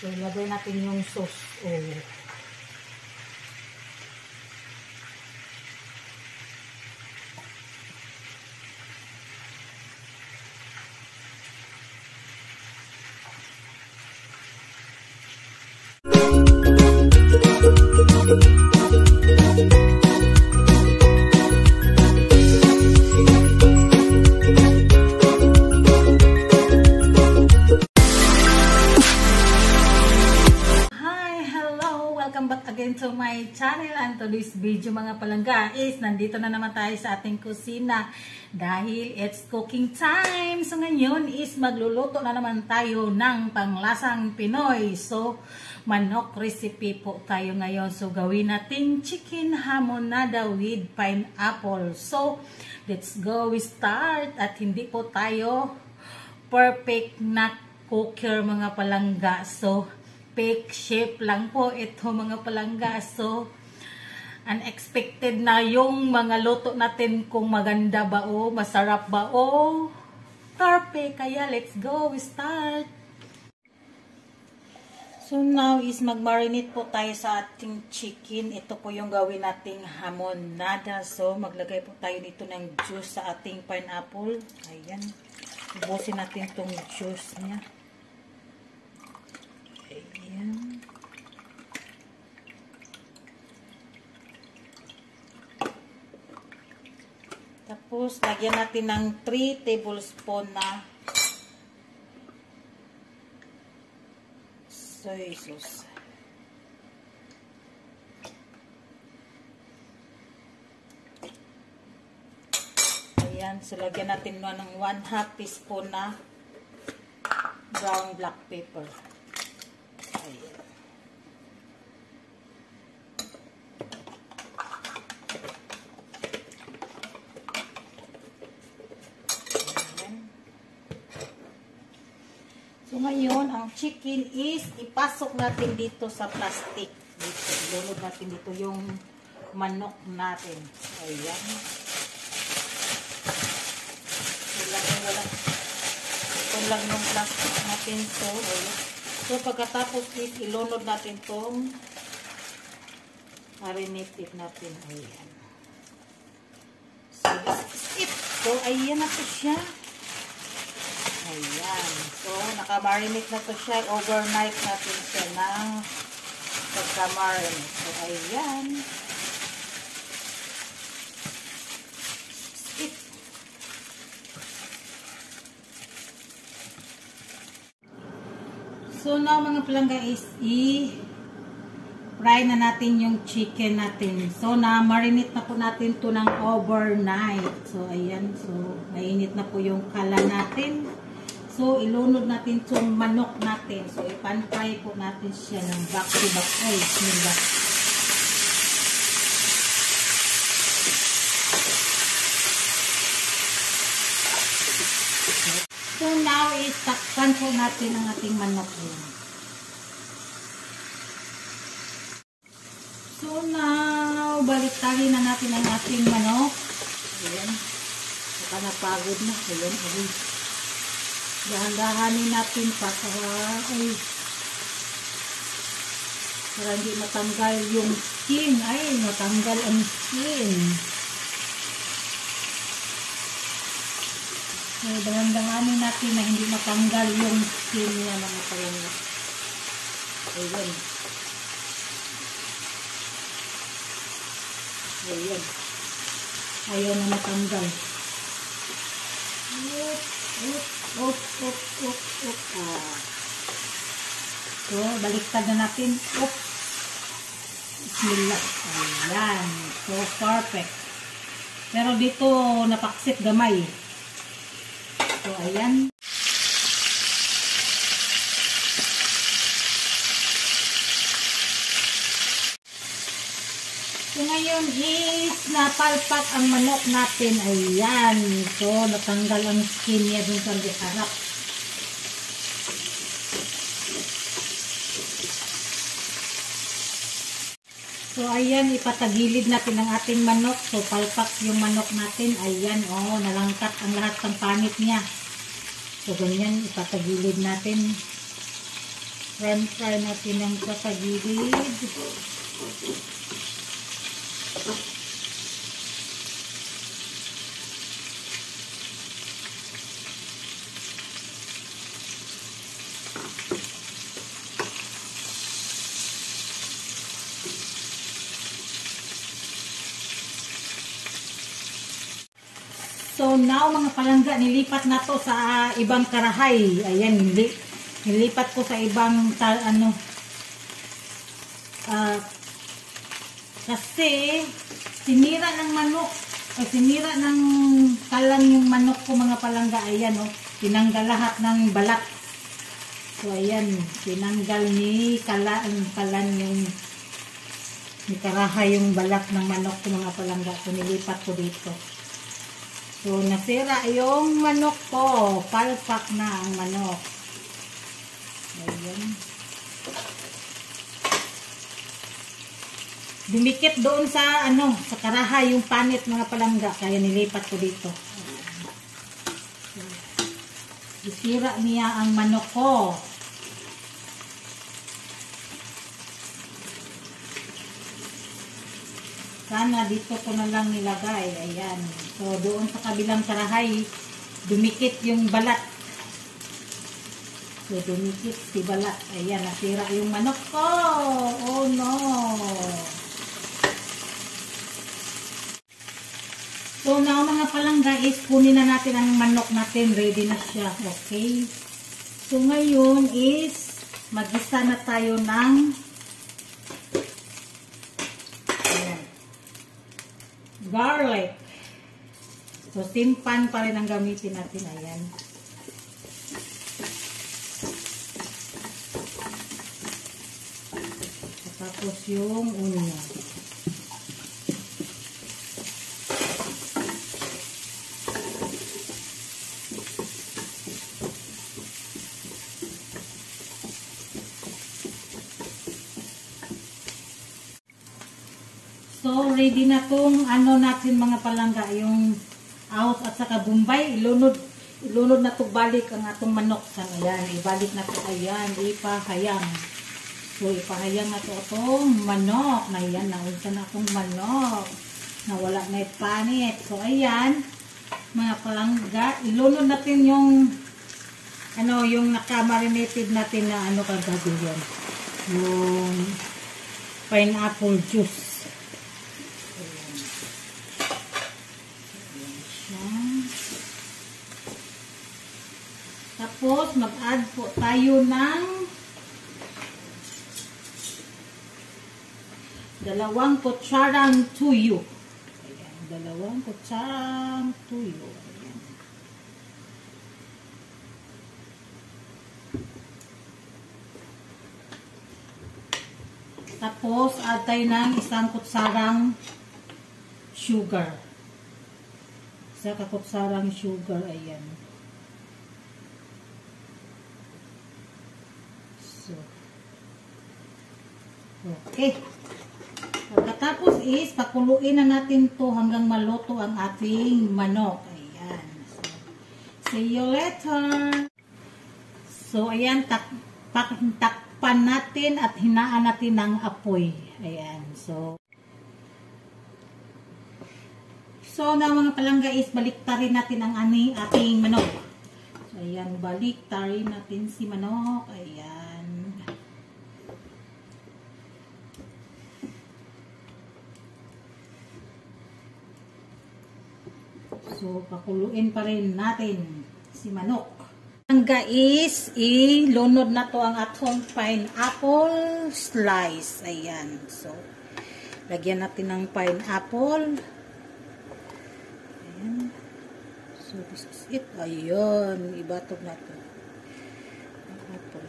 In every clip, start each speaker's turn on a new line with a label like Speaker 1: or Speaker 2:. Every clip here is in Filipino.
Speaker 1: So, ilagay natin yung sauce. Oh.
Speaker 2: To my channel, and today's video mga palangga is nandito na naman tayo sa ating kusina dahil it's cooking time. So ngayon is magluluto na naman tayo ng panglasang Pinoy. So manok recipe po tayo ngayon. So gawin natin chicken hamonada with pineapple. So let's go, we start. At hindi po tayo perfect na cooker mga palangga. So fake shape lang po ito mga palangga. So unexpected na yung mga luto natin, kung maganda ba o masarap ba o perfect. Kaya let's go, we start. So now is mag-marinate po tayo sa ating chicken. Ito po yung gawin nating hamonada. So maglagay po tayo dito ng juice sa ating pineapple. Ayan, ubusin natin tong juice niya. Ayan. Tapos, lagyan natin ng 3 tablespoon na soy sauce. Ayan. So, lagyan natin ng 1/2 teaspoon na brown black pepper. Ayan. So ngayon, ang chicken is ipasok natin dito sa plastic. Dito, ilunod natin dito yung manok natin. Ayan. Ito lang yung plastic natin. So pagkatapos ilunod natin itong marinated natin. Ayan. So this is it. So ayan na po siya. Ayan. So naka-marinate na to siya. Overnight natin siya ng pagka-marinate. So ayan. It. So now mga palangga is i-fry na natin yung chicken natin. So na-marinate na po natin to ng overnight. So ayan. So mainit na po yung kala natin. So ilunod natin itong manok natin. So ipan-fry po natin siya ng back to back. Ay, nila. So now is takpan po natin ang ating manok. So now balik-tali na natin ang ating manok. Ayan. Saka napagod na. Ayan. Ayan. Dahan-dahanin natin para hindi matanggal yung skin. Ay, matanggal ang skin. So, dahan-dahanin natin na hindi matanggal yung skin niya mga palangga. Ayan. Ayan. Ayaw na matanggal. So, baliktad na natin. Bismillah. Ayan. So, perfect. Pero dito, napaksit gamay. So, ayan. So, ngayon is napalpak ang manok natin. Ayan. So, natanggal ang skin niya dun sa harap. So, ayan. Ipatagilid natin ang ating manok. So, palpak yung manok natin. Ayan. Oh, nalangkat ang lahat ng panit niya. So, ganyan. Ipatagilid natin. Fry natin ang kapagilid. So now mga palangga, nilipat na to sa ibang karahay. Ayan, nilipat ko sa ibang kasi sinira ng manok, sinira ng kalang yung manok ko mga palangga. Ayan oh, tinanggal lahat ng balat. So ayan, tinanggal ni kalan yung ni karahay yung balat ng manok ko mga palangga. So nilipat ko dito. So, nasira yung manok ko. Palpak na ang manok. Ayan. Dumikit doon sa, sa karahay yung panit mga palangga. Kaya nilipat ko dito. So, isira niya ang manok ko. Sana dito ko na lang nilagay. Ayan. So, doon sa kabilang karahay, dumikit yung balat. So, dumikit si balat. Ayan, nasira yung manok ko. Oh, no. So, now mga palangga is kunin na natin ang manok natin. Ready na siya. Okay. So, ngayon is mag-isa na tayo ng garlic. So, simpan pa rin ang gamitin natin. Ayan. Tapos yung onion. So, ready na tong natin mga palangga, yung out at saka bumbay, ilunod na to balik ang atong manok. Ayan, ibalik na to, ayan, ipahayang. So, ipahayang na to itong manok. Na yan, naunsa na itong manok. Nawala na ipanit. So, ayan, mga palangga, ilunod natin yung yung nakamarinated natin na kagabi yan. Yung pineapple juice. Tapos, mag-add po tayo ng 2 kutsarang tuyo. Ayan, 2 kutsarang tuyo. Ayan. Tapos, add tayo ng 1 kutsarang sugar. 1 kutsarang sugar. Ayan. Okay. Pagkatapos is, pakuluin na natin to hanggang maluto ang ating manok. Ayan. So, see you later. So, ayan, takpan natin at hinaan natin ng apoy. Ayan. So na mga palangga is, baliktarin natin ang ating manok. So, ayan, baliktarin natin si manok. Ayan. So, pakuluin pa rin natin si manok. Ang guys, ilunod na to ang atong pineapple slice. Ayan. So, lagyan natin ng pineapple. Ayan. So, this is it. Ayan. Ibatog na to. Pineapple.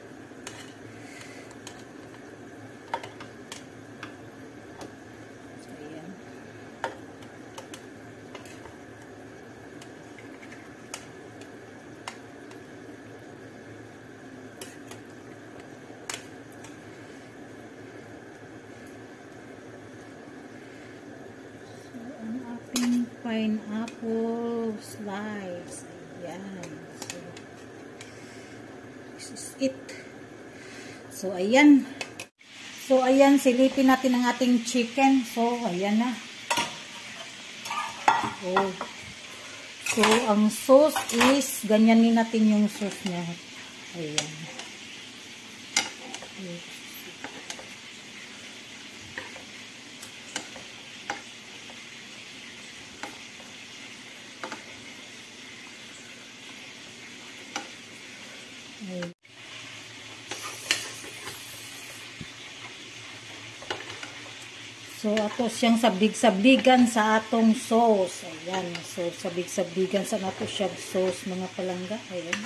Speaker 2: Pineapple slice. Ayan. So, this is it. So, ayan. So, ayan, silipin natin ang ating chicken. So, ayan na. Oh. So, ang sauce is, ganyanin natin yung sauce niya. Ayan. So, ato siyang sablig-sabligan sa atong sauce. Ayan. So, sablig-sabligan sa ato siyang sauce, mga palangga. Ayan.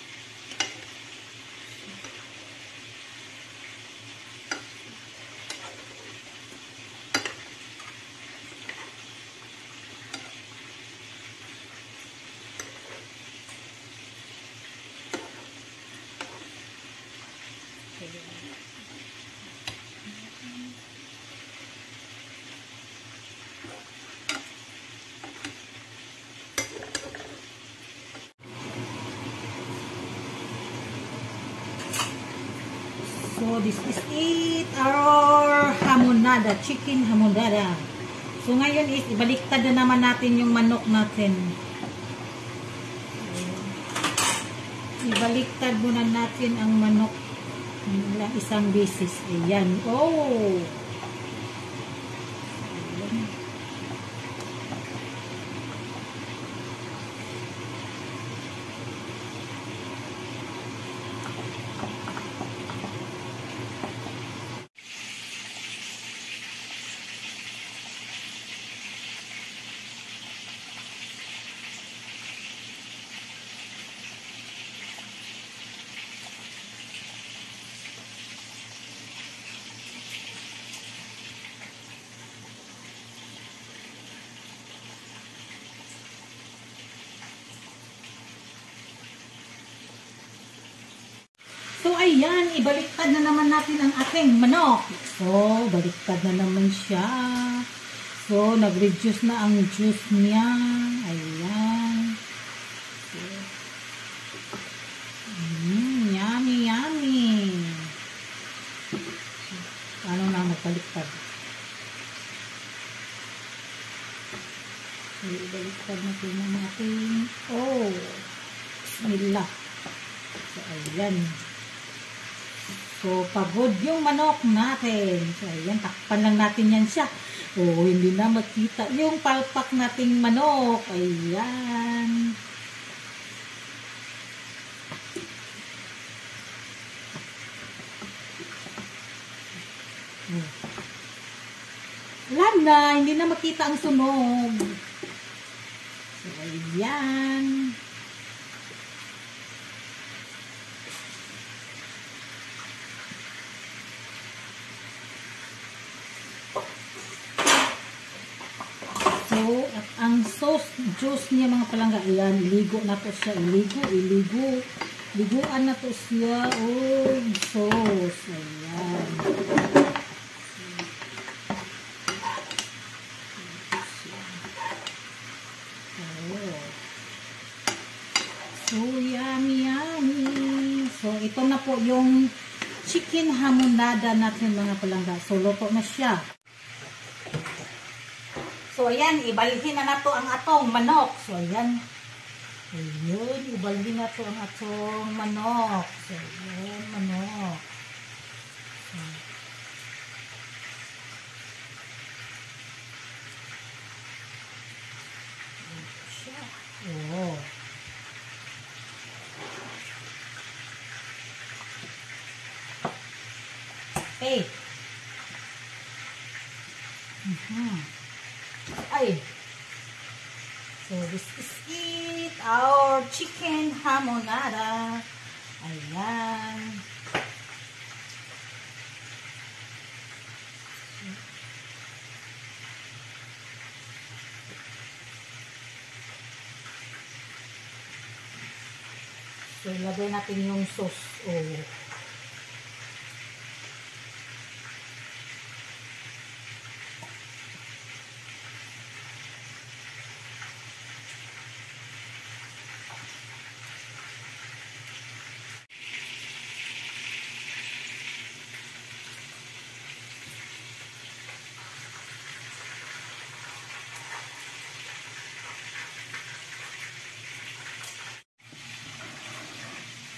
Speaker 2: So, this is it, our hamonada, chicken hamonada. So, ngayon is, ibaliktad na naman natin yung manok natin. Ibaliktad muna natin ang manok ng isang beses. Ayan. Oh! So, ayan, ibaliktad na naman natin ang ating manok. So, baliktad na naman siya. So, nag-reduce na ang juice niya. Ayan. So, yummy, yummy. Paano na magbaliktad? So, ibaliktad natin ang ating, oh, bismillah. So, ayan. So, pagod yung manok natin. So, ayan, takpan lang natin yan siya. Oh, hindi na makita yung palpak nating manok. Ayan. Oh. Wala na, hindi na makita ang sunog. So, ayan. At ang sauce, juice niya mga palangga, ayan, iligo na to siya, iligo, liguan na to siya, oh, sauce, ayan. Oh. So, yummy, yummy. So, ito na po yung chicken hamonada natin mga palangga. So, luto na siya. So, ayan, ibalhin na nato ang atong manok. So, ayan. Ayun, ibalhin na to ang atong manok. So, ayan, manok. So, oh. Okay. Ay. So, this is it. Our chicken hamonada. Ayan. So, ilagay natin yung sauce. Oh.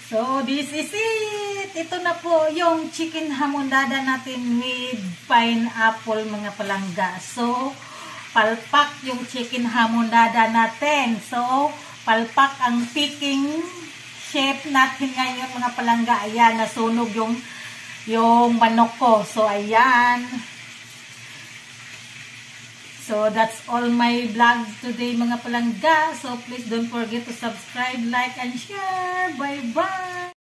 Speaker 2: So, this is it. Ito na po yung chicken hamondada natin with pineapple mga palangga. So, palpak yung chicken hamondada natin. So, palpak ang picking chef natin ngayon mga palangga. Ayan, nasunog yung manok ko. So, ayan. So, that's all my vlog today mga palangga. So, please don't forget to subscribe, like, and share. Bye-bye!